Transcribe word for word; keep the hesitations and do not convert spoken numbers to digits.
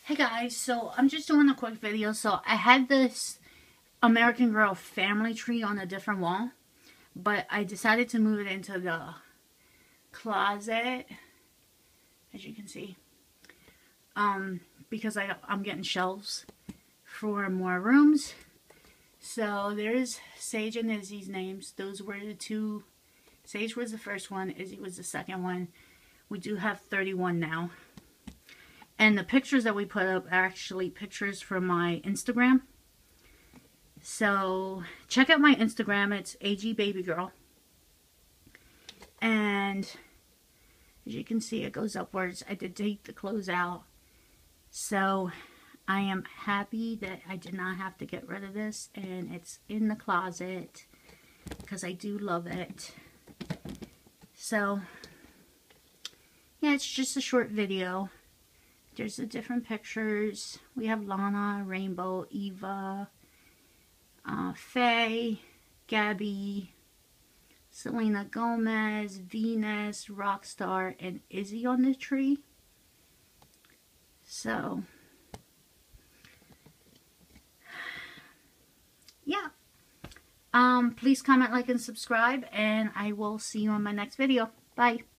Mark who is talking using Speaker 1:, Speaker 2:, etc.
Speaker 1: Hey guys, so I'm just doing a quick video. So I had this American Girl family tree on a different wall, but I decided to move it into the closet, as you can see, um, because I, I'm getting shelves for more rooms. So there's Sage and Izzy's names. Those were the two. Sage was the first one, Izzy was the second one. We do have thirty-one now. And the pictures that we put up are actually pictures from my Instagram. So check out my Instagram. It's A G Baby Girl. And as you can see, it goes upwards. I did take the clothes out. So I am happy that I did not have to get rid of this. And it's in the closet because I do love it. So yeah, it's just a short video. There's the different pictures. We have Lana, Rainbow, Eva, uh, Faye, Gabby, Selena Gomez, Venus, Rockstar, and Izzy on the tree. So, yeah. Um, please comment, like, and subscribe, and I will see you on my next video. Bye.